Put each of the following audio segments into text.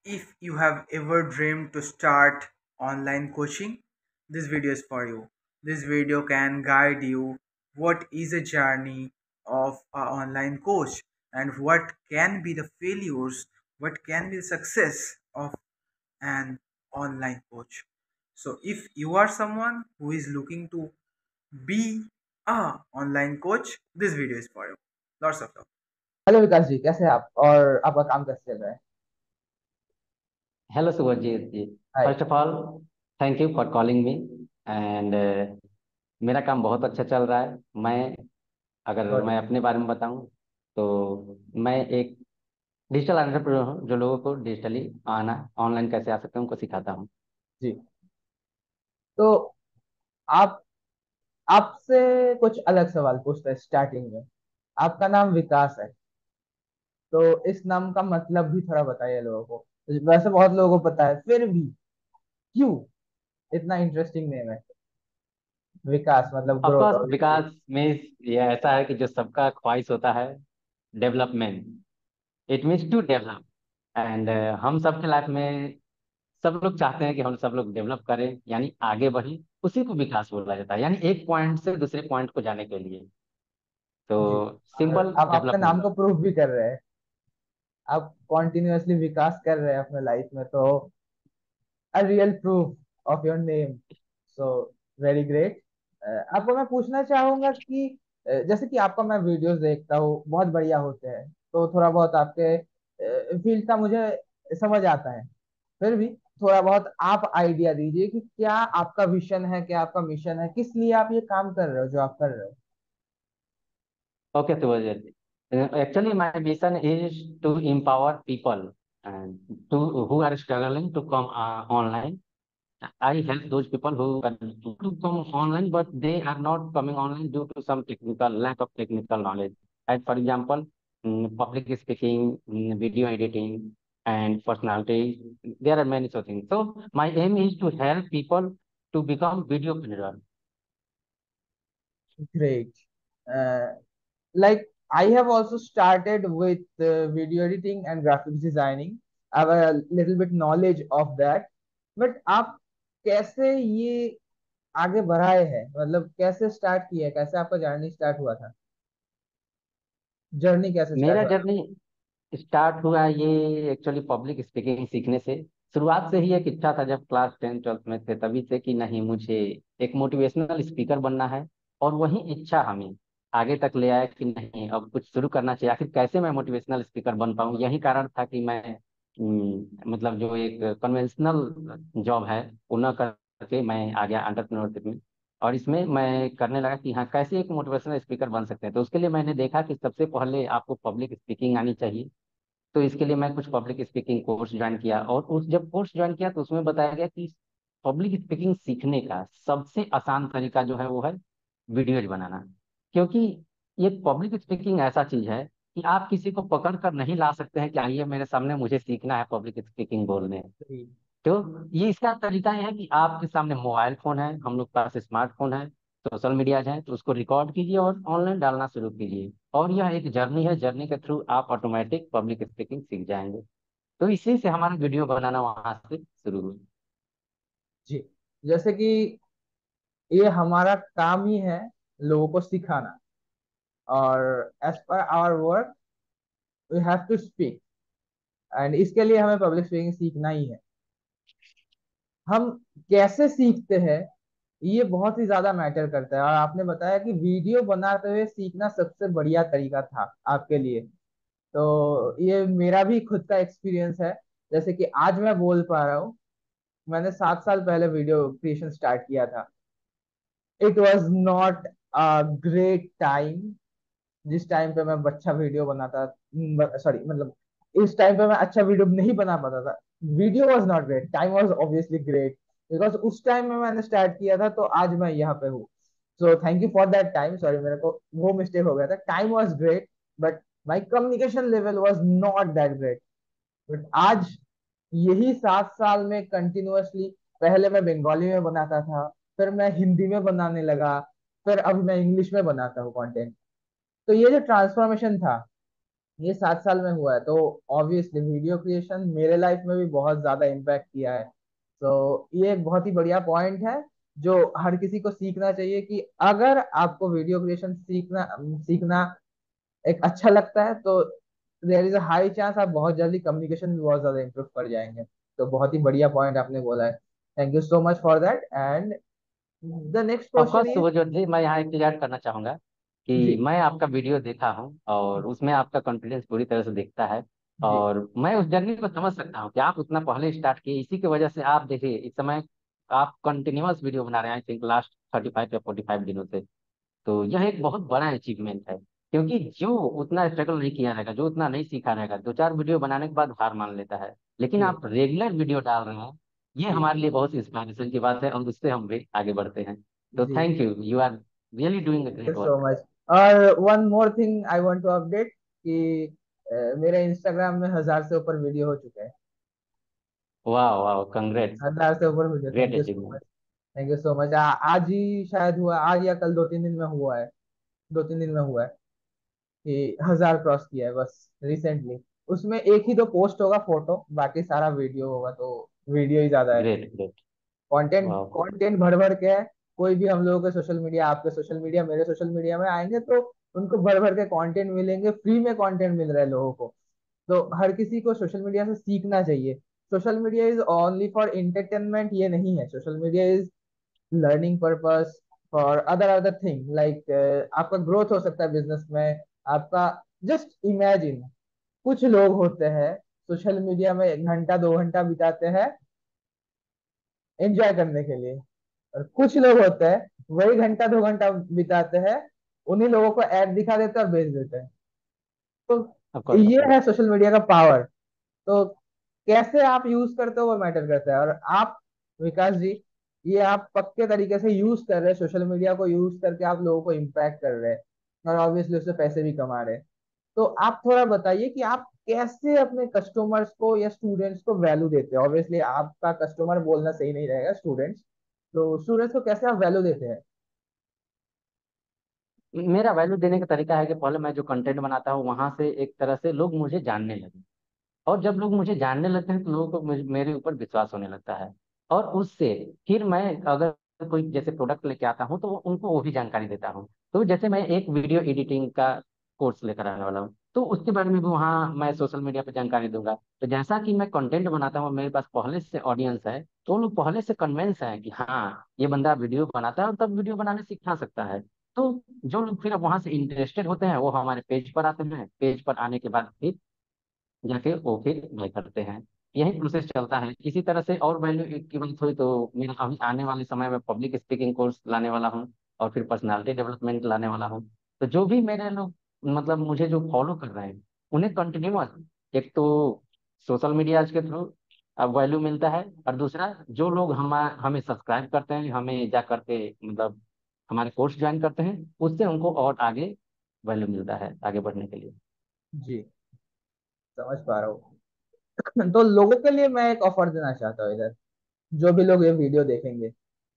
If you have ever dreamed to start online coaching, this video is for you. This video can guide you what is a journey of an online coach and what can be the failures, what can be the success of an online coach. So if you are someone who is looking to be a online coach, this video is for you. Lots of love. Hello Vikas ji, कैसे हैं आप और आपका काम कैसे चल रहा है? Hello Subhajit ji. Hi. First of all, thank you for calling me. And मेरा काम बहुत अच्छा चल रहा है। अगर गुड। मैं अपने बारे में बताऊं तो मैं एक डिजिटल एंटरप्रेन्योर हूं जो लोगों को डिजिटली आना ऑनलाइन कैसे आ सकते हैं उनको सिखाता हूं। जी। तो आप आपसे कुछ अलग सवाल पूछते हैं स्टार्टिंग में। आपका नाम विकास है, तो इस नाम का मतलब भी थोड़ा बताइए लोगों को। वैसे बहुत लोगों को पता है, फिर भी क्यों इतना इंटरेस्टिंग नेम है? विकास मतलब of growth, course obviously. Vikas means ये ऐसा है कि जो सबका ख्वाहिश होता है, development. It means to develop. And हम सबके लाइफ में सब लोग चाहते हैं कि हम सब लोग डेवलप करें, यानी आगे बढ़े। उसी को विकास बोला जाता है, यानी एक पॉइंट से दूसरे पॉइंट को जाने के लिए। तो जी। और सिंपल आप आपका नाम डेवलपमेंट। को प्रूव भी कर रहे हैं। आप कॉन्टिन्यूअसली विकास कर रहे हैं अपने लाइफ में, तो a real proof of your name. So very great. आपको मैं पूछना चाहूंगा कि जैसे कि आपका मैं वीडियोस देखता हूँ, बहुत बढ़िया होते हैं, तो थोड़ा बहुत आपके फील्ड का मुझे समझ आता है। फिर भी थोड़ा बहुत आप आइडिया दीजिए कि क्या आपका विजन है, क्या आपका मिशन है, किस लिए आप ये काम कर रहे हो जो आप कर रहे हो। Okay Subhash, actually my mission is to empower people and to who are struggling to come online. I help those people who can to come online, but they are not coming online due to some technical lack of technical knowledge. As for example, public speaking, video editing, and personality. There are many such things. So my aim is to help people to become videopreneur. Great. uh, like I have also started with video editing and graphics designing. I have a little bit knowledge of that. But आप कैसे ये आगे बढ़ाए हैं, मतलब कैसे start किए हैं, कैसे आपका जर्नी स्टार्ट हुआ था? जर्नी कैसे स्टार्ट मेरा हुआ था? जर्नी स्टार्ट हुआ ये एक्चुअली पब्लिक स्पीकिंग सीखने से। शुरुआत से ही एक इच्छा था, जब क्लास 10 12 में थे तभी से, कि नहीं मुझे एक मोटिवेशनल स्पीकर बनना है। और वही इच्छा हमें आगे तक ले आया कि नहीं अब कुछ शुरू करना चाहिए। आखिर कैसे मैं मोटिवेशनल स्पीकर बन पाऊँ, यही कारण था कि मैं मतलब जो एक कन्वेंशनल जॉब है वो न करके मैं आ गया एंटरप्रेन्योरशिप में। और इसमें मैं करने लगा कि हाँ कैसे एक मोटिवेशनल स्पीकर बन सकते हैं। तो उसके लिए मैंने देखा कि सबसे पहले आपको पब्लिक स्पीकिंग आनी चाहिए। तो इसके लिए मैं कुछ पब्लिक स्पीकिंग कोर्स ज्वाइन किया, और उस जब कोर्स ज्वाइन किया तो उसमें बताया गया कि पब्लिक स्पीकिंग सीखने का सबसे आसान तरीका जो है वो है वीडियोज बनाना। क्योंकि ये पब्लिक स्पीकिंग ऐसा चीज है कि आप किसी को पकड़ कर नहीं ला सकते हैं कि आइए मेरे सामने मुझे सीखना है पब्लिक स्पीकिंग बोलने। जी। तो ये इसका तरीका है कि आपके सामने मोबाइल फोन है, हम लोग के पास स्मार्टफोन है, सोशल मीडिया है, तो उसको रिकॉर्ड कीजिए और ऑनलाइन डालना शुरू कीजिए। और यह एक जर्नी है, जर्नी के थ्रू आप ऑटोमेटिक पब्लिक स्पीकिंग सीख जाएंगे। तो इसी से हमारा वीडियो बनाना वहां से शुरू हुआ। जी। जैसे कि ये हमारा काम ही है लोगों को सिखाना, और as per our work we have to speak, and इसके लिए हमें पब्लिक स्पीकिंग सीखना ही है। हम कैसे सीखते हैं ये बहुत ही ज्यादा मैटर करता है, और आपने बताया कि वीडियो बनाते हुए सीखना सबसे बढ़िया तरीका था आपके लिए। तो ये मेरा भी खुद का एक्सपीरियंस है। जैसे कि आज मैं बोल पा रहा हूँ, मैंने 7 साल पहले वीडियो क्रिएशन स्टार्ट किया था। It was not a great time. जिस टाइम पे मैं अच्छा वीडियो बनाता, सॉरी मतलब इस टाइम पे मैं अच्छा वीडियो नहीं बना पाता था। Video was not great, time was obviously great, because उस टाइम में मैंने स्टार्ट किया था, तो आज मैं यहाँ पे हूँ। So thank you for that time. Sorry, मेरे को वो मिस्टेक हो गया था। Time was great, but my communication level was not that great. But आज यही 7 साल में कंटिन्यूअसली, पहले मैं बंगाली में बनाता था, फिर मैं हिंदी में बनाने लगा, फिर अभी मैं इंग्लिश में बनाता हूँ कंटेंट। तो ये जो ट्रांसफॉर्मेशन था, ये 7 साल में हुआ है, तो ऑब्वियसली वीडियो क्रिएशन मेरे लाइफ में भी बहुत ज्यादा इम्पैक्ट किया है। तो ये एक बहुत ही बढ़िया पॉइंट है जो हर किसी को सीखना चाहिए, कि अगर आपको वीडियो क्रिएशन सीखना सीखना एक अच्छा लगता है, तो there is a high chance आप बहुत जल्दी कम्युनिकेशन भी बहुत ज्यादा इम्प्रूव कर जाएंगे। तो बहुत ही बढ़िया पॉइंट आपने बोला है। Thank you so much for that. And the next of question course is. वो जो जी, मैं यहाँ एक चीज ऐड करना चाहूंगा कि जी। मैं आपका वीडियो देखा हूँ और उसमें आपका कॉन्फिडेंस पूरी तरह से दिखता है। जी। और मैं उस जर्नी को समझ सकता हूँ कि आप उतना पहले स्टार्ट किए, इसी की वजह से आप देखिए इस समय आप कंटिन्यूअस वीडियो बना रहे हैं, आई थिंक लास्ट 35 या 45 दिनों से। तो यह एक बहुत बड़ा अचीवमेंट है, क्योंकि जो उतना स्ट्रगल नहीं किया रहेगा, जो उतना नहीं सीखा रहेगा, 2 4 वीडियो बनाने के बाद हार मान लेता है। लेकिन जी। आप रेगुलर वीडियो डाल रहे हैं, ये जी। हमारे लिए बहुत इंस्पिरेशन की बात है और उससे हम भी आगे बढ़ते हैं। तो जी। Thank you, you are really doing a thank you great so work. Much. और one more thing I want to update कि मेरे इंस्टाग्राम में 1,000 से ऊपर वीडियो हो चुके हैं। वाह वाह, कंग्रेट्स, 1,000 से ऊपर video. Great thank you so much. Achievement. Thank you so much. आज ही शायद हुआ, आज या कल 2 3 दिन में हुआ है। 2 3 दिन में हुआ है कि 1,000 क्रॉस किया है बस रिसेंटली। उसमें एक ही दो पोस्ट होगा फोटो, बाकी सारा वीडियो होगा, तो वीडियो ही ज्यादा है। Great great. कंटेंट वाह। कंटेंट भर भर के है। कोई भी हम लोगों के सोशल मीडिया, आपके सोशल मीडिया, मेरे सोशल मीडिया में आएंगे तो उनको भर भर के कंटेंट मिलेंगे, फ्री में कंटेंट मिल रहा है लोगों को। तो हर किसी को सोशल मीडिया से सीखना चाहिए। Social media is only for entertainment ये नहीं है। Social media is learning purpose for other other thing, like आपका ग्रोथ हो सकता है बिजनेस में। आपका जस्ट इमेजिन, कुछ लोग होते हैं सोशल मीडिया में 1 घंटा 2 घंटा बिताते हैं एंजॉय करने के लिए, और कुछ लोग होते हैं वही 1 घंटा 2 घंटा बिताते हैं, उन्हीं लोगों को ऐड दिखा देते हैं और भेज देते हैं। ऑफ तो कोर्स ऑफ ये कोर्स। है सोशल मीडिया का पावर। तो कैसे आप यूज करते हो वो मैटर करता है। और आप, विकास जी, ये आप पक्के तरीके से यूज कर रहे हैं, सोशल मीडिया को यूज करके आप लोगों को इम्पैक्ट कर रहे हैं, और ऑब्वियसली उससे पैसे भी कमा रहे हैं। तो आप थोड़ा बताइए कि आप कैसे अपने कस्टमर्स को या स्टूडेंट्स को वैल्यू देते हैं। ऑब्वियसली आपका कस्टमर बोलना सही नहीं रहेगा, स्टूडेंट्स। तो स्टूडेंट्स को कैसे आप वैल्यू देते हैं। मेरा वैल्यू देने का तरीका है कि पहले मैं जो कंटेंट बनाता हूँ वहां से एक तरह से लोग मुझे जानने लगे, और जब लोग मुझे जानने लगते हैं तो लोगों को मेरे ऊपर विश्वास होने लगता है। और उससे फिर मैं अगर कोई जैसे प्रोडक्ट लेके आता हूँ तो उनको वो भी जानकारी देता हूँ। तो जैसे मैं एक वीडियो एडिटिंग का कोर्स लेकर आने वाला हूँ, तो उसके बारे में भी वहाँ मैं सोशल मीडिया पे जानकारी दूंगा। तो जैसा कि मैं कंटेंट बनाता हूँ, मेरे पास पहले से ऑडियंस है, तो वो लोग पहले से कन्विंस है कि हाँ ये बंदा वीडियो बनाता है और तब वीडियो बनाने सिखा सकता है। तो जो लोग फिर वहां से इंटरेस्टेड होते हैं वो हमारे पेज पर आते हैं, पेज पर आने के बाद फिर जाके वो फिर बाय करते हैं। यही प्रोसेस चलता है इसी तरह से। और वैल्यू की बात हुई तो मेरा अभी आने वाले समय में पब्लिक स्पीकिंग कोर्स लाने वाला हूँ, और फिर पर्सनालिटी डेवलपमेंट लाने वाला हूँ। तो जो भी मेरे लोग मतलब मुझे जो फॉलो कर रहे हैं, उन्हें कंटिन्यूअस एक तो सोशल मीडिया के थ्रू अब वैल्यू मिलता है, और दूसरा जो लोग हमें सब्सक्राइब करते हैं, हमें जा करके मतलब हमारे कोर्स ज्वाइन करते हैं, उससे उनको और आगे वैल्यू मिलता है आगे बढ़ने के लिए। जी, समझ पा रहा हूँ। तो लोगों के लिए मैं एक ऑफर देना चाहता हूँ इधर, जो भी लोग ये वीडियो देखेंगे।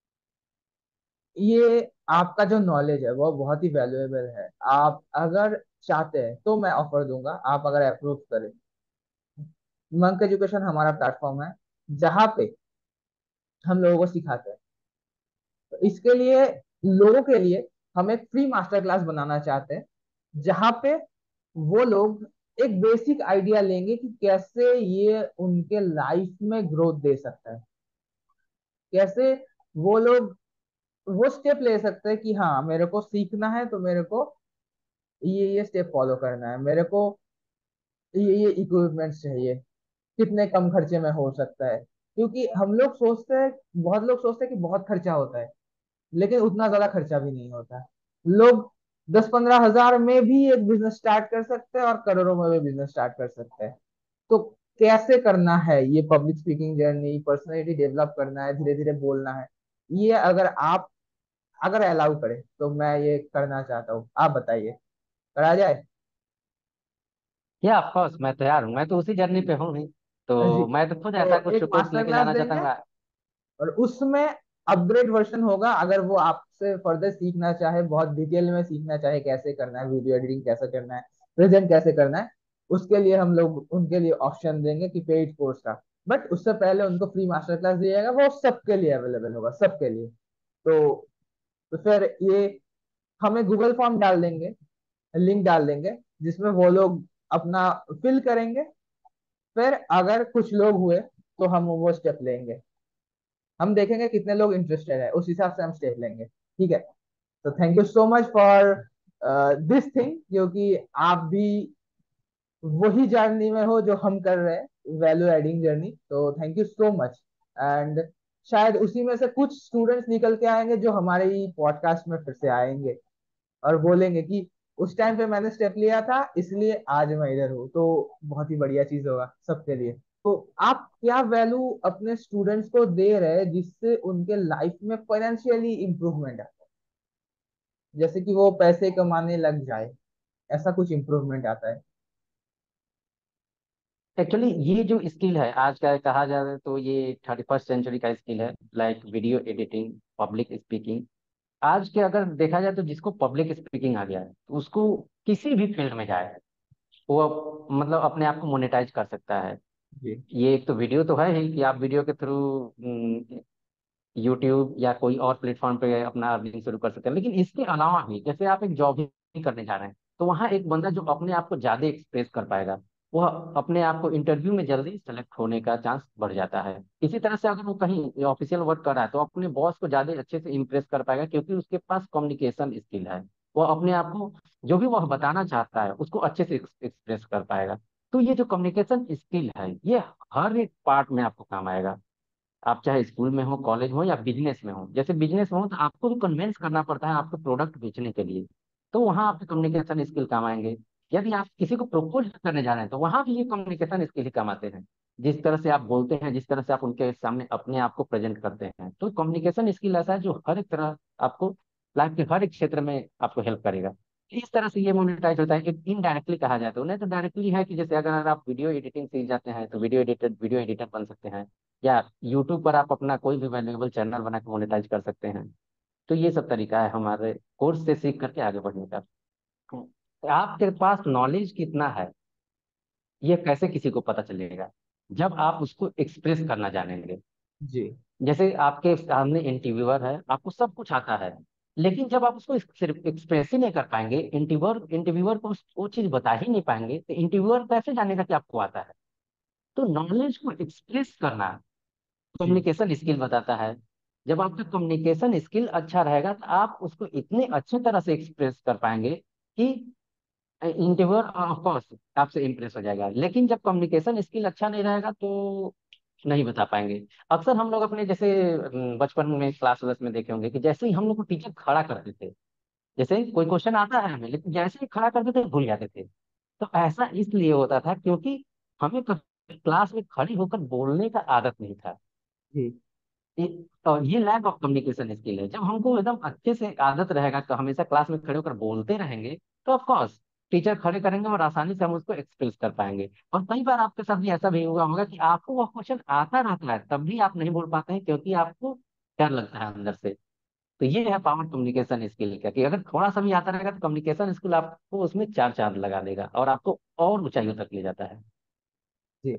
ये आपका जो नॉलेज है वो बहुत ही वैल्यूएबल है। आप अगर चाहते हैं तो मैं ऑफर दूंगा, आप अगर अप्रूव करें। मंक एजुकेशन हमारा प्लेटफॉर्म है जहाँ पे हम लोगों को सिखाते हैं। तो इसके लिए, लोगों के लिए, हम एक फ्री मास्टर क्लास बनाना चाहते हैं, जहाँ पे वो लोग एक बेसिक आइडिया लेंगे कि कैसे ये उनके लाइफ में ग्रोथ दे सकता है। कैसे वो लोग वो स्टेप ले सकते हैं कि हाँ मेरे को सीखना है, तो मेरे को ये स्टेप फॉलो करना है, मेरे को ये इक्विपमेंट्स चाहिए, कितने कम खर्चे में हो सकता है। क्योंकि हम लोग सोचते हैं, बहुत लोग सोचते हैं कि बहुत खर्चा होता है, लेकिन उतना ज्यादा खर्चा भी नहीं होता। लोग 10 15 हजार में भी एक बिजनेस स्टार्ट कर सकते हैं, और करोड़ों में भी बिजनेस स्टार्ट कर सकते हैं। तो कैसे करना है ये public speaking journey, personality develop करना है, धीरे धीरे बोलना है, ये अगर आप अगर अलाउ करें तो मैं ये करना चाहता हूँ। आप बताइए, करा जाए। या ऑफ कोर्स मैं तैयार हूँ, मैं तो उसी जर्नी पे हूँ ही। जी। तो मैं तो खुद ऐसा तो कुछ एक कोर्स मास्टर लेके क्लास जाना चाहता देंगे, हूँ। और उसमें अपग्रेड वर्जन होगा। अगर वो आपसे फर्दर सीखना चाहे, बहुत डिटेल में सीखना चाहे कैसे करना है, वीडियो एडिटिंग कैसे करना है, प्रेजेंट कैसे करना है, उसके लिए हम लोग उनके लिए ऑप्शन देंगे कि पेड कोर्स का, बट उससे पहले उनको फ्री मास्टर क्लास दिया जाएगा, वो सबके लिए अवेलेबल होगा, सबके लिए। तो फिर ये हमें गूगल फॉर्म डाल देंगे, लिंक डाल देंगे, जिसमें वो लोग अपना फिल करेंगे। फिर अगर कुछ लोग हुए तो हम वो स्टेप लेंगे, हम देखेंगे कितने लोग इंटरेस्टेड है, उस हिसाब से हम स्टेप लेंगे, ठीक है। तो thank you so much for this thing, क्योंकि आप भी वही जर्नी में हो जो हम कर रहे हैं, वैल्यू एडिंग जर्नी। तो thank you so much. And शायद उसी में से कुछ स्टूडेंट्स निकल के आएंगे जो हमारे ही पॉडकास्ट में फिर से आएंगे और बोलेंगे कि उस टाइम पे मैंने स्टेप लिया था, इसलिए आज मैं इधर हूँ। तो बहुत ही बढ़िया चीज होगा सबके लिए। तो आप क्या वैल्यू अपने स्टूडेंट्स को दे रहे हैं जिससे उनके लाइफ में फाइनेंशियली इंप्रूवमेंट आता है, जैसे कि वो पैसे कमाने लग जाए, ऐसा कुछ इंप्रूवमेंट आता है? एक्चुअली ये जो स्किल है आज का कहा जाए तो ये 31st सेंचुरी का स्किल है, like video editing, public speaking. आज के अगर देखा जाए तो जिसको पब्लिक स्पीकिंग आ गया है तो उसको किसी भी फील्ड में जाए वो मतलब अपने आप को मोनेटाइज कर सकता है। जी। ये एक तो वीडियो तो है ही कि आप वीडियो के थ्रू यूट्यूब या कोई और प्लेटफॉर्म पे अपना अर्निंग शुरू कर सकते हैं, लेकिन इसके अलावा भी जैसे आप एक जॉब ही करने जा रहे हैं तो वहाँ एक बंदा जो अपने आप को ज्यादा एक्सप्रेस कर पाएगा वह अपने आप को इंटरव्यू में जल्दी सेलेक्ट होने का चांस बढ़ जाता है। इसी तरह से अगर वो कहीं ऑफिशियल वर्क कर रहा है तो अपने बॉस को ज्यादा अच्छे से इंप्रेस कर पाएगा क्योंकि उसके पास कम्युनिकेशन स्किल है। वो अपने आप को जो भी वह बताना चाहता है उसको अच्छे से एक्सप्रेस कर पाएगा। तो ये जो कम्युनिकेशन स्किल है ये हर एक पार्ट में आपको काम आएगा। आप चाहे स्कूल में हो, कॉलेज हो या बिजनेस में हो। जैसे बिजनेस में हो तो आपको भी कन्विंस करना पड़ता है आपके प्रोडक्ट बेचने के लिए, तो वहाँ आपके कम्युनिकेशन स्किल काम आएंगे। यदि आप किसी को प्रपोज करने जा रहे हैं तो वहाँ भी ये कम्युनिकेशन स्किल ही काम आते हैं। जिस तरह से आप बोलते हैं, जिस तरह से आप उनके सामने अपने आप को प्रेजेंट करते हैं, तो कम्युनिकेशन स्किल ऐसा है जो हर एक तरह आपको लाइफ के हर एक क्षेत्र में आपको हेल्प करेगा। इस तरह से ये मोनेटाइज होता है। एक इनडायरेक्टली कहा जाए तो, नहीं तो डायरेक्टली है कि जैसे अगर आप वीडियो एडिटिंग सीख जाते हैं तो वीडियो एडिटर बन सकते हैं, या यूट्यूब पर आप अपना कोई भी वैल्यूएबल चैनल बना के मोनेटाइज कर सकते हैं। तो ये सब तरीका है हमारे कोर्स से सीख करके आगे बढ़ने का। आपके पास नॉलेज कितना है ये कैसे किसी को पता चलेगा? जब आप उसको एक्सप्रेस करना जानेंगे। जी। जैसे आपके सामने इंटरव्यूअर है, आपको सब कुछ आता है, लेकिन जब आप उसको सिर्फ एक्सप्रेस ही नहीं कर पाएंगे, इंटरव्यूअर को वो चीज बता ही नहीं पाएंगे, तो इंटरव्यूअर कैसे जानेगा कि आपको आता है? तो नॉलेज को एक्सप्रेस करना जी। कम्युनिकेशन स्किल बताता है। जब आपका कम्युनिकेशन स्किल अच्छा रहेगा तो आप उसको इतने अच्छे तरह से एक्सप्रेस कर पाएंगे कि इंटरव्यूअर ऑफ कोर्स आपसे इम्प्रेस हो जाएगा। लेकिन जब कम्युनिकेशन स्किल अच्छा नहीं रहेगा तो नहीं बता पाएंगे। अक्सर हम लोग अपने जैसे बचपन में क्लास क्लास में देखे होंगे कि जैसे ही हम लोग को टीचर खड़ा करते थे, जैसे कोई क्वेश्चन आता है हमें, लेकिन जैसे ही खड़ा करते थे भूल जाते थे। तो ऐसा इसलिए होता था क्योंकि हमें क्लास में खड़ी होकर बोलने का आदत नहीं था। जी। और ये लैक ऑफ कम्युनिकेशन स्किल है। जब हमको एकदम अच्छे से आदत रहेगा कि हमेशा क्लास में खड़े होकर बोलते रहेंगे तो ऑफ कोर्स टीचर खड़े करेंगे और आसानी से हम उसको एक्सप्रेस कर पाएंगे। और कई बार आपके साथ भी ऐसा भी हुआ होगा कि आपको वह क्वेश्चन आता रहता है तब भी आप नहीं बोल पाते हैं क्योंकि आपको डर लगता है अंदर से। तो ये है पावर कम्युनिकेशन स्किल का, कि अगर थोड़ा सा भी आता रहेगा तो कम्युनिकेशन स्किल आपको उसमें चार चांद लगा देगा और आपको और ऊंचाइयों तक ले जाता है। जी।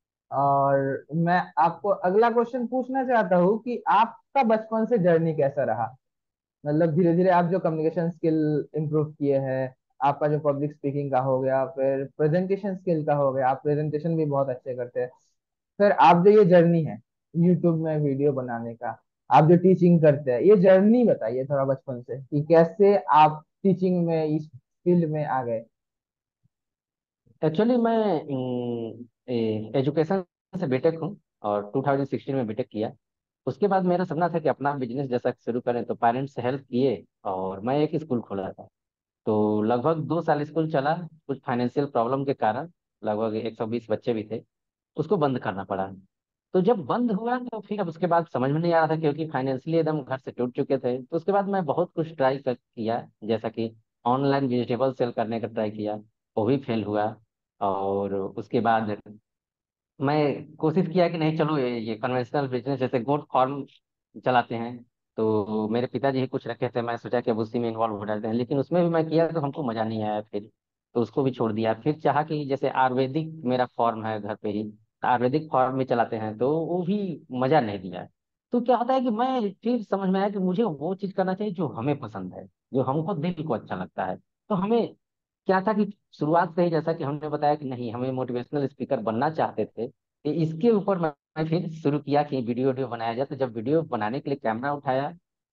और मैं आपको अगला क्वेश्चन पूछना चाहता हूँ कि आपका बचपन से जर्नी कैसा रहा? मतलब धीरे धीरे आप जो कम्युनिकेशन स्किल इम्प्रूव किए हैं, आपका जो पब्लिक स्पीकिंग का हो गया, फिर प्रेजेंटेशन स्किल का हो गया, आप प्रेजेंटेशन भी बहुत अच्छे करते हैं, फिर आप जो ये जर्नी है यूट्यूब में वीडियो बनाने का, आप जो टीचिंग करते हैं, ये जर्नी बताइए थोड़ा बचपन से कि कैसे आप टीचिंग में इस फील्ड में आ गए। एक्चुअली मैं एजुकेशन से बीटेक हूँ और 2016 में बीटेक किया। उसके बाद मेरा सपना था कि अपना बिजनेस जैसा शुरू करें, तो पेरेंट्स से हेल्प किए और मैं एक स्कूल खोला था। तो लगभग 2 साल स्कूल चला। कुछ फाइनेंशियल प्रॉब्लम के कारण लगभग 120 बच्चे भी थे, उसको बंद करना पड़ा। तो जब बंद हुआ तो फिर अब उसके बाद समझ में नहीं आ रहा था क्योंकि फाइनेंशियली एकदम घर से टूट चुके थे। तो उसके बाद मैं बहुत कुछ ट्राई किया, जैसा कि ऑनलाइन वेजिटेबल सेल करने का ट्राई किया, वो भी फेल हुआ। और उसके बाद मैं कोशिश किया कि नहीं चलो ये कन्वेंशनल बिजनेस जैसे गोट फार्म चलाते हैं। तो मेरे पिताजी ही कुछ रखे थे, मैं सोचा कि अब उसी में इन्वॉल्व हो जाते हैं, लेकिन उसमें भी मैं किया तो हमको मजा नहीं आया फिर। तो उसको भी छोड़ दिया। फिर चाहा कि जैसे आयुर्वेदिक मेरा फॉर्म है घर पे ही, तो आयुर्वेदिक फॉर्म में चलाते हैं, तो वो भी मजा नहीं दिया। तो क्या होता है कि मैं फिर समझ में आया कि मुझे वो चीज करना चाहिए जो हमें पसंद है, जो हमको दिल को अच्छा लगता है। तो हमें क्या था कि शुरुआत से ही जैसा कि हमने बताया कि नहीं, हमें मोटिवेशनल स्पीकर बनना चाहते थे, तो इसके ऊपर मैं फिर शुरू किया कि वीडियो वीडियो बनाया जाए। तो जब वीडियो बनाने के लिए कैमरा उठाया,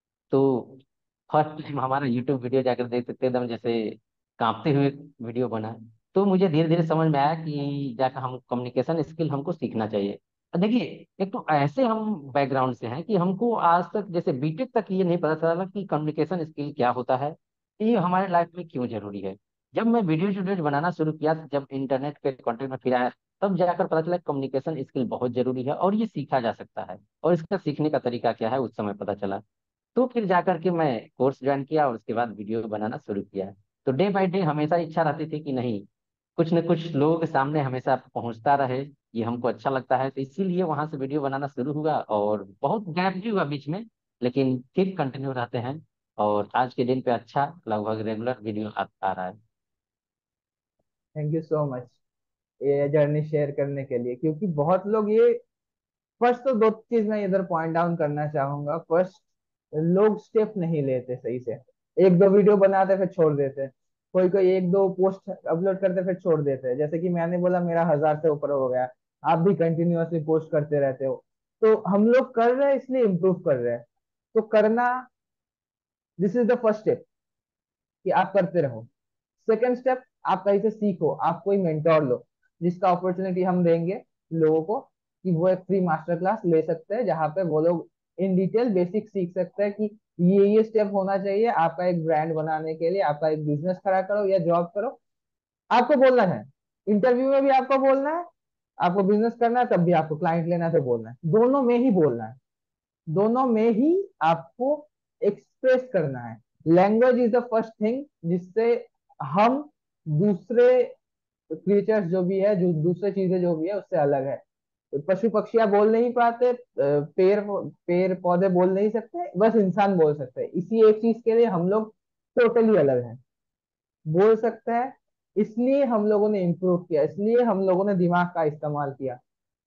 तो फर्स्ट टाइम हमारा यूट्यूब वीडियो जाकर देख सकते एकदम जैसे कांपते हुए वीडियो बना। तो मुझे धीरे धीरे समझ में आया कि जाकर हम कम्युनिकेशन स्किल हमको सीखना चाहिए। और देखिए, एक तो ऐसे हम बैकग्राउंड से हैं कि हमको आज तक जैसे बीटेक तक ये नहीं पता चला कि कम्युनिकेशन स्किल क्या होता है, ये हमारे लाइफ में क्यों जरूरी है। जब मैं वीडियो बनाना शुरू किया, जब इंटरनेट के कंटेंट में फिर आया, तब जाकर पता चला कम्युनिकेशन स्किल बहुत जरूरी है और ये सीखा जा सकता है, और इसका सीखने का तरीका क्या है उस समय पता चला। तो फिर जाकर के मैं कोर्स ज्वाइन किया और उसके बाद वीडियो बनाना शुरू किया। तो डे बाय डे हमेशा इच्छा रहती थी कि नहीं, कुछ न कुछ लोगों के सामने हमेशा पहुंचता रहे, ये हमको अच्छा लगता है। तो इसीलिए वहां से वीडियो बनाना शुरू हुआ, और बहुत गैप भी हुआ बीच में, लेकिन फिर कंटिन्यू रहते हैं। और आज के दिन पे अच्छा लगभग रेगुलर वीडियो आ रहा है। थैंक यू सो मच ये जर्नी शेयर करने के लिए, क्योंकि बहुत लोग ये, फर्स्ट तो दो चीज मैं इधर पॉइंट डाउन करना चाहूंगा। फर्स्ट, लोग स्टेप नहीं लेते सही से। एक दो वीडियो बनाते फिर छोड़ देते, कोई कोई एक दो पोस्ट अपलोड करते फिर छोड़ देते। जैसे कि मैंने बोला मेरा 1000 से ऊपर हो गया, आप भी कंटिन्यूअसली पोस्ट करते रहते हो। तो हम लोग कर रहे हैं इसलिए इम्प्रूव कर रहे हैं। तो करना, this is the first step कि आप करते रहो। सेकेंड स्टेप, आप कहीं से सीखो, आप कोई मेंटोर लो, जिसका अपॉर्चुनिटी हम देंगे लोगों को कि वो एक फ्री मास्टर क्लास ले सकते हैं, जहाँ पे वो लोग इन डिटेल बेसिक सीख सकते हैं कि ये स्टेप होना चाहिए आपका एक ब्रांड बनाने के लिए। आपका एक बिजनेस खड़ा करो या जॉब करो, आपको बोलना है, इंटरव्यू में भी आपको बोलना है, आपको बिजनेस करना है तब भी आपको क्लाइंट लेना है तो बोलना है, दोनों में ही बोलना है, दोनों में ही आपको एक्सप्रेस करना है। Language is the first thing जिससे हम दूसरे क्रिएचर्स जो भी है, जो दूसरे चीजें जो भी है उससे अलग है। तो पशु पक्षियां बोल नहीं पाते, पेड़ पेड़ पौधे बोल नहीं सकते, बस इंसान बोल सकते हैं। इसी एक चीज के लिए हम लोग टोटली अलग हैं, बोल सकते हैं। इसलिए हम लोगों ने इम्प्रूव किया, इसलिए हम लोगों ने दिमाग का इस्तेमाल किया।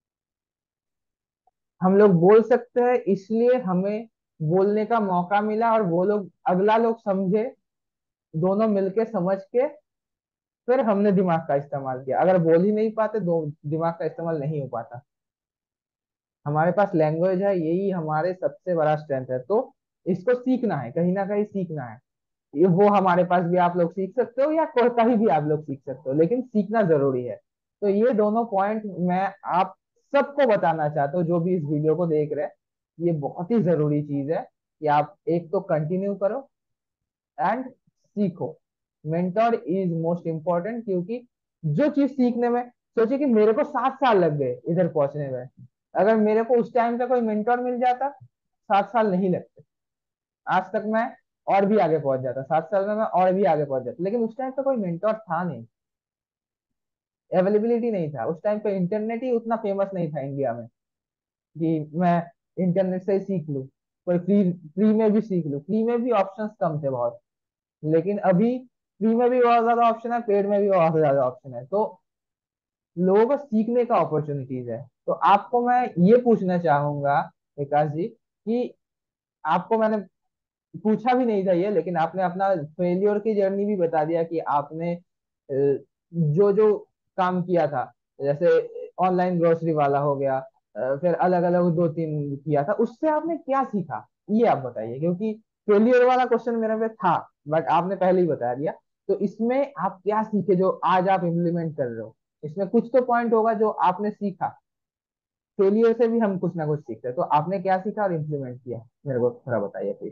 हम लोग बोल सकते हैं इसलिए हमें बोलने का मौका मिला, और वो लोग, अगला लोग समझे, दोनों मिलके समझ के फिर हमने दिमाग का इस्तेमाल किया। अगर बोल ही नहीं पाते, दो दिमाग का इस्तेमाल नहीं हो पाता। हमारे पास लैंग्वेज है, यही हमारे सबसे बड़ा स्ट्रेंथ है। तो इसको सीखना है, कहीं ना कहीं सीखना है। ये वो हमारे पास भी आप लोग सीख सकते हो, या कहीं भी आप लोग सीख सकते हो, लेकिन सीखना जरूरी है। तो ये दोनों पॉइंट मैं आप सबको बताना चाहता हूँ जो भी इस वीडियो को देख रहे हैं। ये बहुत ही जरूरी चीज है कि आप एक तो कंटिन्यू करो एंड सीखो। मेंटोर इज मोस्ट इम्पोर्टेंट, क्योंकि जो चीज सीखने में, सोचिए कि मेरे को 7 साल लग गए इधर पहुंचने में, अगर मेरे को उस टाइम पे कोई मेंटोर मिल जाता, 7 साल नहीं लगते, आज तक मैं और भी आगे पहुंच जाता, 7 साल में मैं और भी आगे पहुंच जाता। लेकिन उस टाइम पे कोई मेंटोर था नहीं, अवेलेबिलिटी नहीं था। उस टाइम पे इंटरनेट ही उतना फेमस नहीं था इंडिया में कि मैं इंटरनेट से ही सीख लूँ, कोई फ्री फ्री में भी सीख लूँ। फ्री में भी ऑप्शंस कम थे बहुत, लेकिन अभी फ्री में भी बहुत ज्यादा ऑप्शन है, पेड में भी बहुत ज्यादा ऑप्शन है। तो लोगों को सीखने का अपॉर्चुनिटीज है। तो आपको मैं ये पूछना चाहूंगा विकास जी, कि आपको मैंने पूछा भी नहीं था ये, लेकिन आपने अपना फेलियर की जर्नी भी बता दिया कि आपने जो जो काम किया था, जैसे ऑनलाइन ग्रोसरी वाला हो गया, फिर अलग अलग दो तीन किया था, उससे आपने क्या सीखा, ये आप बताइए। क्योंकि फेलियर वाला क्वेश्चन मेरे पे था, बट आपने पहले ही बता दिया। तो इसमें आप क्या सीखे जो आज आप इम्प्लीमेंट कर रहे हो? इसमें कुछ तो पॉइंट होगा जो आपने सीखा। फेलियर से भी हम कुछ ना कुछ सीखते हैं, तो आपने क्या सीखा और इम्प्लीमेंट किया, मेरे को थोड़ा बताइए प्लीज।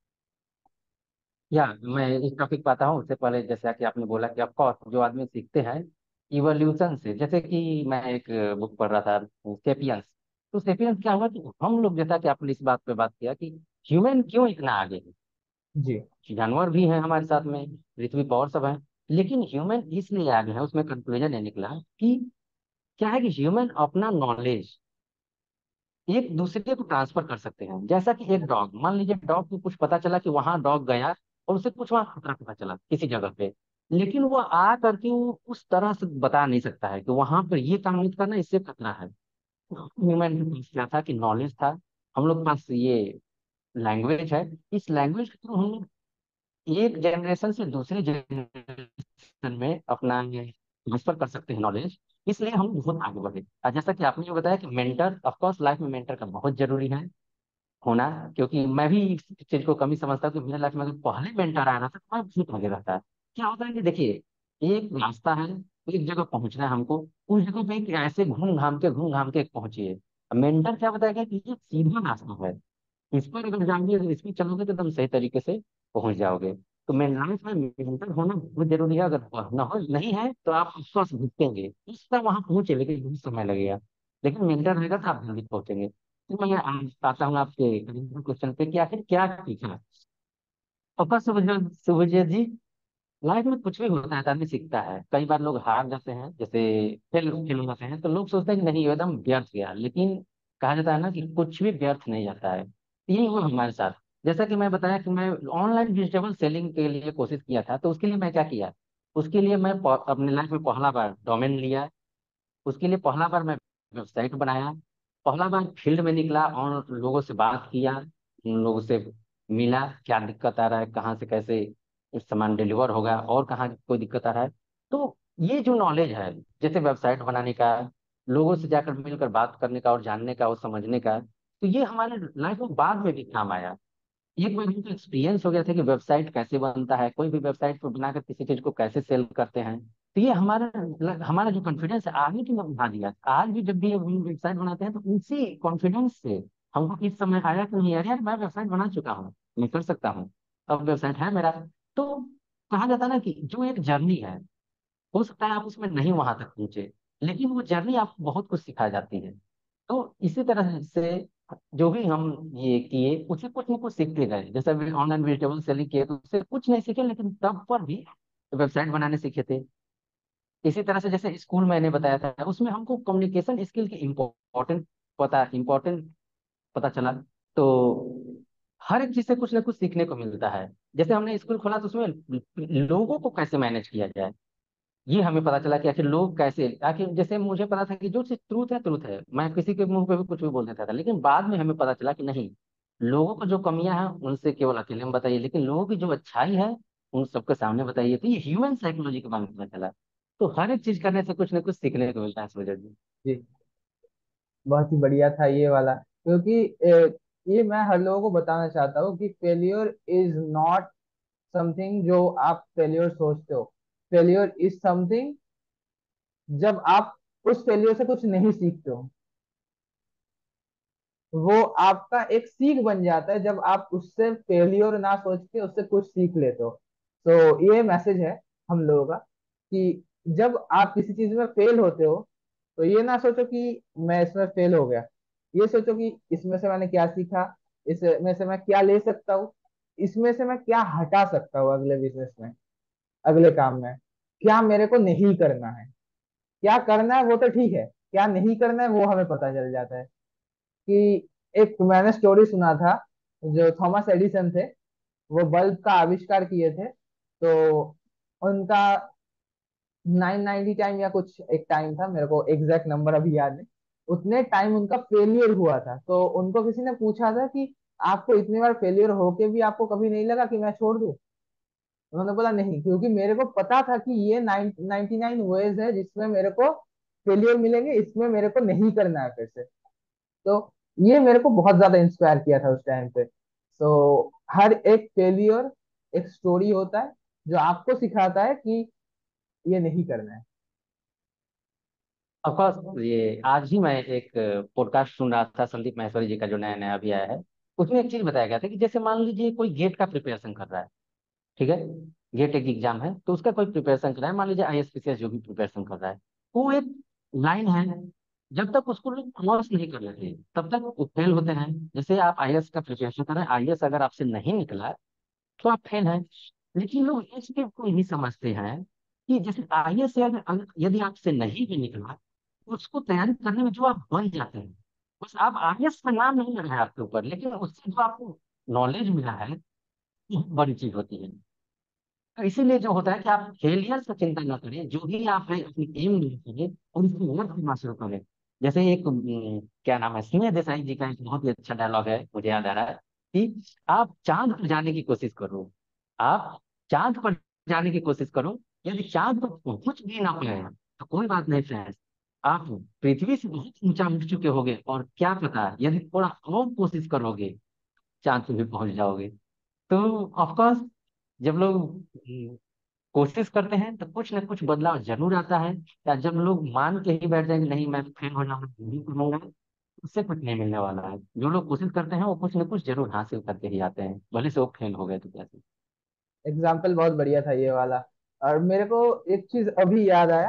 या मैं इस टॉपिक पे आता हूँ। उससे पहले जैसा कि आपने बोला कि ऑफकोर्स जो आदमी सीखते हैं इवोल्यूशन से, जैसे कि मैं एक बुक पढ़ रहा था, सेपियंस। तो सेपियंस क्या हुआ कि हम लोग, जैसा कि आपने इस बात पे बात किया कि ह्यूमन क्यों इतना आगे है। जी। जानवर भी हैं हमारे साथ में, पृथ्वी पर और सब है, लेकिन ह्यूमन इसलिए आगे है, उसमें कंक्लूजन ये निकला कि क्या है कि ह्यूमन अपना नॉलेज एक दूसरे को ट्रांसफर कर सकते हैं। जैसा कि एक डॉग, मान लीजिए डॉग को कुछ पता चला कि वहां डॉग गया और उसे कुछ वहां खतरा पता चला किसी जगह पे, लेकिन वो आ करके वो उस तरह से बता नहीं सकता है कि वहां पर ये काम नहीं करना, इससे खतरा है। ह्यूमन के पास क्या था कि नॉलेज था, हम लोग के पास ये लैंग्वेज है। इस लैंग्वेज के थ्रू हम लोग एक जनरेशन से दूसरे जनरेशन में अपना ट्रांसफर कर सकते हैं नॉलेज। इसलिए हम बहुत आगे बढ़े। और जैसा कि आपने जो बताया कि मेंटर, ऑफ कोर्स लाइफ में मेंटर का बहुत जरूरी है होना, क्योंकि मैं भी इस चीज को कमी समझता हूँ कि मेरे लाइफ में अगर पहले मेंटर आया ना तो मैं बहुत आगे रहता है। क्या होता है कि देखिए, एक रास्ता है, एक जगह पहुंचना है हमको, उस जगह पे एक ऐसे घूम घाम के पहुंचिए। मेंटर क्या बताएगा कि ये सीधा रास्ता है, इस पर अगर जाओगे, अगर इसमें चलोगे तो एकदम सही तरीके से पहुंच जाओगे। तो मेन लाइफ में मेंटर होना बहुत जरूरी है। अगर न हो नहीं है तो आप आसपास भटकेंगे, इस तरह वहां पहुंचे लेकिन बहुत समय लगेगा। लेकिन मेंटर रहेगा तो आप जल्दी पहुंचेंगे। तो मैं आज आता हूँ आपके क्वेश्चन पे कि आखिर क्या सीखा। और सुभज्योत जी, लाइफ में कुछ भी होता है तो आदमी सीखता है। कई बार लोग हार जाते हैं, जैसे फेल फेल हो जाते हैं, तो लोग सोचते हैं कि नहीं ये एकदम व्यर्थ गया। लेकिन कहा जाता है ना कि कुछ भी व्यर्थ नहीं जाता है। तो यही हुआ हमारे साथ। जैसा कि मैं बताया कि मैं ऑनलाइन वेजिटेबल सेलिंग के लिए कोशिश किया था, तो उसके लिए मैं क्या किया, उसके लिए मैं अपने लाइफ में पहला बार डोमेन लिया। उसके लिए पहला बार मैं वेबसाइट बनाया, पहला बार फील्ड में निकला और लोगों से बात किया, उन लोगों से मिला, क्या दिक्कत आ रहा है, कहाँ से कैसे सामान डिलीवर होगा, और कहाँ कोई दिक्कत आ रहा है। तो ये जो नॉलेज है, जैसे वेबसाइट बनाने का, लोगों से जाकर मिलकर बात करने का और जानने का और समझने का, तो ये हमारे लाइफ में बाद में भी काम आया। एक बार हमको एक्सपीरियंस हो गया था कि वेबसाइट कैसे बनता है, कोई भी वेबसाइट पर बनाकर किसी चीज को कैसे सेल करते हैं। तो ये हमारा जो कॉन्फिडेंस है आगे की बढ़ा दिया। आज भी जब भी हम वेबसाइट बनाते हैं तो उसी कॉन्फिडेंस से हमको इस समय आया कि नहीं यार यार मैं वेबसाइट बना चुका हूँ, मैं कर सकता हूँ, अब वेबसाइट है मेरा। तो कहा जाता है ना कि जो एक जर्नी है, हो सकता है आप उसमें नहीं वहां तक पहुंचे, लेकिन वो जर्नी आपको बहुत कुछ सिखा जाती है। तो इसी तरह से जो भी हम ये किए उससे कुछ ना कुछ सीखते गए। जैसे अभी ऑनलाइन वेजिटेबल सेलिंग किए तो उससे कुछ नहीं सीखे, लेकिन तब पर भी वेबसाइट बनाने सीखे थे। इसी तरह से जैसे स्कूल मैंने बताया था, उसमें हमको कम्युनिकेशन स्किल की इम्पोर्टेंट पता चला। तो हर एक चीज से कुछ ना कुछ सीखने को मिलता है। जैसे हमने स्कूल खोला तो उसमें लोगों को कैसे मैनेज किया जाए, ये हमें पता चला कि आखिर लोग कैसे, आखिर जैसे मुझे पता था कि जो चीज ट्रूथ है मैं किसी के मुंह पे भी कुछ भी बोल देता था, लेकिन बाद में हमें पता चला कि नहीं, लोगों को जो कमियां हैं उनसे केवल अकेले में बताइए, लेकिन लोगों की जो अच्छाई है उन सबके सामने बताइए। तो ये ह्यूमन साइकोलॉजी के बारे में पता चला। तो हर एक चीज करने से कुछ ना कुछ सीखने को मिलता है इस वजह से। जी, बहुत ही बढ़िया था ये वाला, क्योंकि ये मैं हर लोगों को बताना चाहता हूँ कि फेलियर इज नॉट समथिंग जो आप फेलियर सोचते हो। फेलियर इज समथिंग जब आप उस फेलियर से कुछ नहीं सीखते हो, वो आपका एक सीख बन जाता है जब आप उससे फेलियर ना सोच के उससे कुछ सीख लेते हो। तो ये मैसेज है हम लोगों का कि जब आप किसी चीज में फेल होते हो तो ये ना सोचो कि मैं इसमें फेल हो गया, ये सोचो कि इसमें से मैंने क्या सीखा, इसमें से मैं क्या ले सकता हूँ, इसमें से मैं क्या हटा सकता हूँ अगले बिजनेस में, अगले काम में, क्या मेरे को नहीं करना है। क्या करना है वो तो ठीक है, क्या नहीं करना है वो हमें पता चल जाता है। कि एक मैंने स्टोरी सुना था, जो थॉमस एडिसन थे, वो बल्ब का आविष्कार किए थे। तो उनका 990 टाइम या कुछ एक टाइम था, मेरे को एग्जैक्ट नंबर अभी याद नहीं, उतने टाइम उनका फेलियर हुआ था। तो उनको किसी ने पूछा था कि आपको इतनी बार फेलियर होके भी आपको कभी नहीं लगा कि मैं छोड़ दूं। उन्होंने बोला नहीं, क्योंकि मेरे को पता था कि ये 99 वेज है जिसमें मेरे को फेलियर मिलेंगे, इसमें मेरे को नहीं करना है फिर से। तो ये मेरे को बहुत ज्यादा इंस्पायर किया था उस टाइम पे। तो हर एक फेलियर एक स्टोरी होता है जो आपको सिखाता है कि ये नहीं करना है। ऑफकोर्स ये आज ही मैं एक पॉडकास्ट सुन रहा था संदीप माहेश्वरी जी का, जो नया नया अभी आया है। उसमें एक चीज बताया गया था कि जैसे मान लीजिए कोई गेट का प्रिपरेशन कर रहा है, ठीक है, गेट एक एग्जाम है तो उसका कोई प्रिपरेशन कर रहा है, मान लीजिए आईएएस पीसीएस जो भी प्रिपरेशन कर रहा है, वो एक लाइन है, जब तक उसको लोग क्रॉस नहीं कर लेते तब तक वो फेल होते हैं। जैसे आप आईएएस का प्रिपरेशन कर रहे हैं, आईएएस अगर आपसे नहीं निकला तो आप फेल हैं। लेकिन लोग इस चीज को नहीं समझते हैं कि जैसे आईएएस यदि आपसे नहीं भी निकला, तो उसको तैयारी करने में जो आप बन जाते हैं, बस आप आईएएस का नाम नहीं लग रहा है आपके ऊपर, लेकिन उससे जो आपको नॉलेज मिला है वो बड़ी चीज होती है। तो इसीलिए जो होता है कि आप फेलियर से चिंता न करें, जो भी आप है अपनी एम करें और उसको वर्क करना शुरू करें। जैसे एक क्या नाम है, स्नेह देसाई जी का एक बहुत ही अच्छा डायलॉग है, मुझे याद आ रहा है कि आप चांद पर जाने की कोशिश करो। आप चांद पर जाने की कोशिश करो। यदि चांद पर पहुंच भी ना पाए तो कोई बात नहीं फ्रेंड्स, आप पृथ्वी से बहुत ऊंचा उठ चुके होगे, और क्या पता यदि थोड़ा और कोशिश करोगे चांद पे भी पहुंच जाओगे। तो ऑफ कोर्स जब लोग कोशिश करते हैं तो कुछ ना कुछ बदलाव जरूर आता है। या जब लोग मान के ही बैठ जाएंगे नहीं मैं फेल होना मैं नहीं करूंगा, उससे कुछ नहीं मिलने वाला है। जो लोग कोशिश करते हैं वो कुछ ना कुछ जरूर हासिल करके ही आते हैं, भले से वो फेल हो गए तो कैसे। एग्जाम्पल बहुत बढ़िया था ये वाला। और मेरे को एक चीज अभी याद आया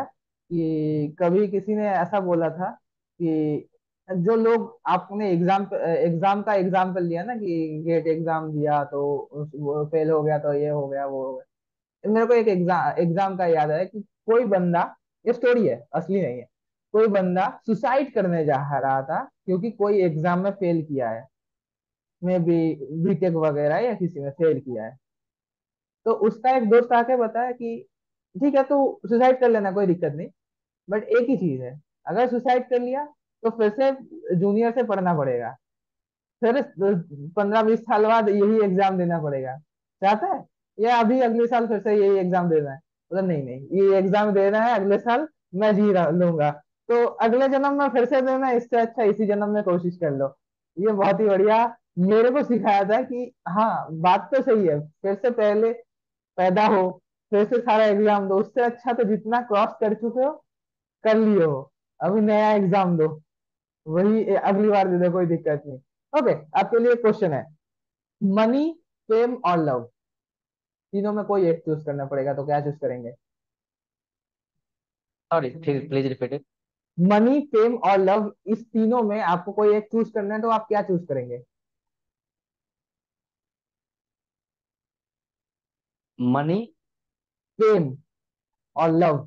कि कभी किसी ने ऐसा बोला था कि जो लोग, आपने एग्जाम एग्जाम का एग्जाम्पल लिया ना कि गेट एग्जाम दिया तो वो फेल हो गया तो ये हो गया वो हो गया। मेरे को एक एग्जाम एग्जाम का याद है कि कोई बंदा, ये स्टोरी है असली नहीं है, कोई बंदा सुसाइड करने जा रहा था क्योंकि कोई एग्जाम में फेल किया है, में भी बीटेक वगैरह या किसी में फेल किया है। तो उसका एक दोस्त आके बताया कि ठीक है तू सुसाइड कर लेना, कोई दिक्कत नहीं, बट एक ही चीज है, अगर सुसाइड कर लिया तो फिर से जूनियर से पढ़ना पड़ेगा, फिर 15-20 साल बाद यही एग्जाम देना पड़ेगा। चाहता है या अभी अगले साल फिर से यही एग्जाम देना है? मतलब नहीं नहीं, ये एग्जाम देना है अगले साल, मैं लूंगा, तो अगले जन्म में फिर से देना है, इससे अच्छा इसी जन्म में कोशिश कर लो। ये बहुत ही बढ़िया मेरे को सिखाया था कि हाँ बात तो सही है, फिर से पहले पैदा हो, फिर से सारा एग्जाम दो, उससे अच्छा तो जितना क्रॉस कर चुके हो कर लिए हो, अभी नया एग्जाम दो, वही अगली बार दे दो, कोई दिक्कत नहीं। ओके, आपके लिए क्वेश्चन है, मनी, फेम और लव, तीनों में कोई एक चूज करना पड़ेगा तो क्या चूज करेंगे? सॉरी फिर प्लीज रिपीट। मनी, फेम और लव, इस तीनों में आपको कोई एक चूज करना है तो आप क्या चूज करेंगे? मनी। फेम और लव।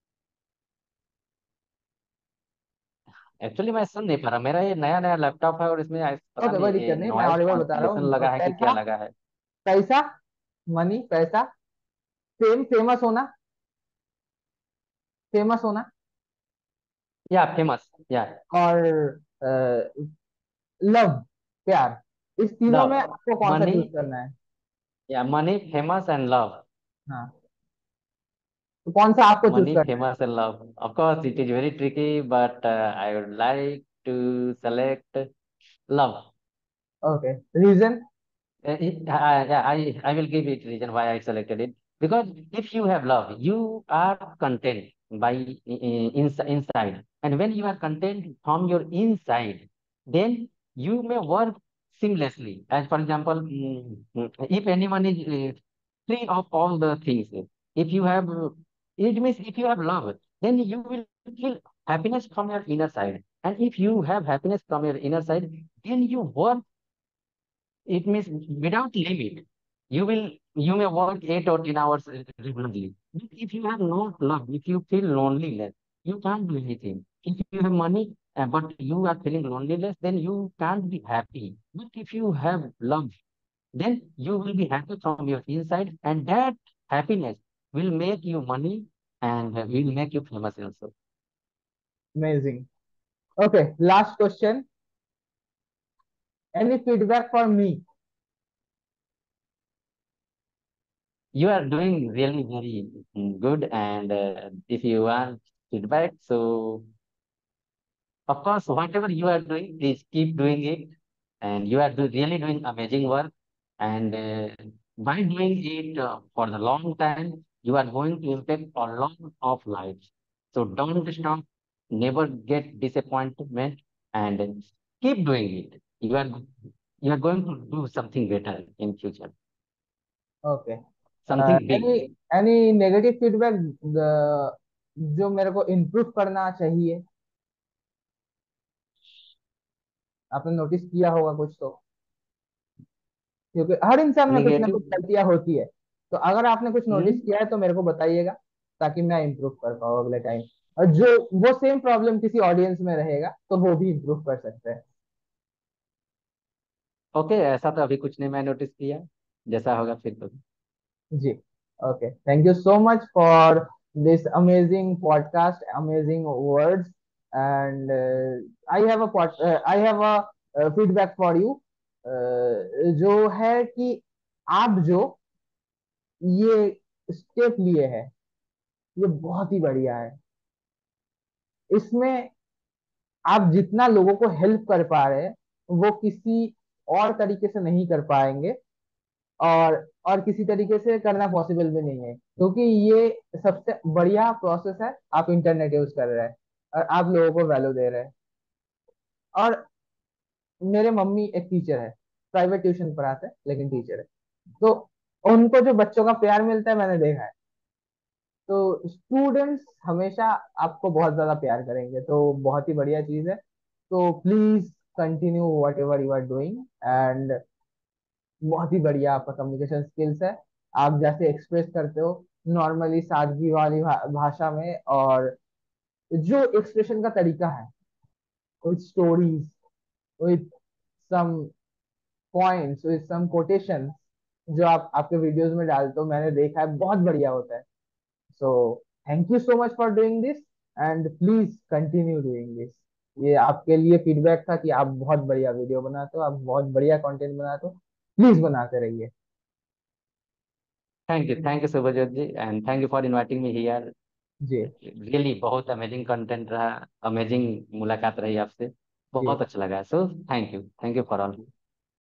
एक्चुअली मैं सुन नहीं पा रहा, मेरा ये नया नया लैपटॉप है और इसमें पता ओके, कोई नहीं दिक्कत नहीं, मैं नॉइज ऑडिबल बता रहा कैंसिलेशन हूँ। लगा है कि क्या पैसा, लगा है। पैसा, मनी पैसा, फेम फेमस होना, फेमस होना, या फेमस, या और लव, प्यार, इस तीनों में लव। आपको कौन सा मनी, चूज करना है? या मनी फेमस एंड लव। हाँ, तो कौन सा आपको चूज Money, करना है? famous, and love. Of course, it is very tricky, but I would like to select love. Okay, reason? I will give it reason why I selected it. Because if you have love, you are content by inside, and when you are content from your inside, then you may work seamlessly. As for example, if anyone is free of all the things, if you have, it means if you have love, then you will feel happiness from your inner side, and if you have happiness from your inner side, then you work, it means without limit. You may work 8 or 10 hours regularly. But if you have no love, if you feel loneliness, you can't do anything. If you have money, but you are feeling loneliness, then you can't be happy. But if you have love, then you will be happy from your inside, and that happiness will make you money and will make you famous also. Amazing. Okay, last question, any feedback for me? You are doing really very good, and if you want feedback, so of course, whatever you are doing, please keep doing it. And you are really doing amazing work. And by doing it for the long time, you are going to impact a lot of lives. So don't stop, never get disappointment, and keep doing it. You are going to do something better in future, ओके, something any big. Any negative feedback जो मेरे को improve करना चाहिए? आपने notice किया होगा कुछ तो, क्योंकि हर इंसान में कुछ ना कुछ Negative. गलतियां होती है, तो अगर आपने कुछ नोटिस Hmm? किया है तो मेरे को बताइएगा, ताकि मैं इम्प्रूव कर पाऊँ अगले टाइम, और जो वो सेम प्रॉब्लम किसी ऑडियंस में रहेगा तो वो भी इम्प्रूव कर सकते हैं। ओके, ऐसा तो अभी कुछ नहीं मैं नोटिस किया, जैसा होगा फिर तो। जी, Okay, thank you so much for this amazing podcast, amazing words, and I have a feedback for you, जो है कि आप जो ये स्टेप लिए हैं, ये बहुत ही बढ़िया है। इसमें आप जितना लोगों को हेल्प कर पा रहे हैं, वो किसी और तरीके से नहीं कर पाएंगे, और किसी तरीके से करना पॉसिबल भी नहीं है, क्योंकि ये सबसे बढ़िया प्रोसेस है। आप इंटरनेट यूज कर रहे हैं और आप लोगों को वैल्यू दे रहे हैं। और मेरे मम्मी एक टीचर है, प्राइवेट ट्यूशन पढ़ाते हैं लेकिन टीचर है, तो उनको जो बच्चों का प्यार मिलता है मैंने देखा है। तो स्टूडेंट्स हमेशा आपको बहुत ज्यादा प्यार करेंगे, तो बहुत ही बढ़िया चीज है। तो please continue whatever you are doing, and बहुत ही बढ़िया आपका कम्युनिकेशन स्किल्स है। आप जैसे एक्सप्रेस करते हो नॉर्मली सादगी वाली भाषा में, और जो एक्सप्रेशन का तरीका है, with stories, with some points, with some quotation, जो आप आपके वीडियोस में डालते हो, मैंने देखा है बहुत बढ़िया होता है। So thank you so much for doing this, and please continue doing this. ये आपके लिए फीडबैक था कि आप बहुत बढ़िया वीडियो बनाते हो, आप बहुत बढ़िया कंटेंट बनाते हो, प्लीज बनाते रहिए। Thank you Subhjyot ji, and thank you for inviting me here. जी। रियली बहुत अमेजिंग कंटेंट रहा, अमेजिंग मुलाकात रही आपसे, जी। बहुत अच्छा लगा। So thank you for all.